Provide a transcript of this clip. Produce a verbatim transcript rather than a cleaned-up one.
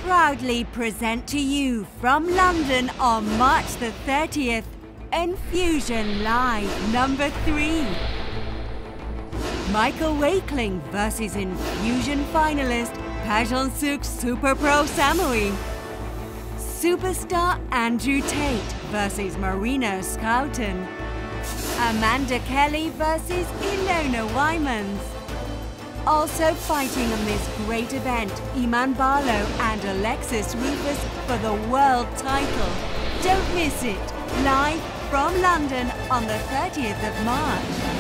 proudly present to you from London on March the thirtieth, Enfusion Live number three. Michael Wakeling versus Enfusion finalist Pajon Super Pro Samui. Superstar Andrew Tate versus Marina Schouten. Amanda Kelly versus Ilona Wymans. Also fighting on this great event, Iman Barlow and Alexis Rufus for the world title. Don't miss it, live from London on the thirtieth of March.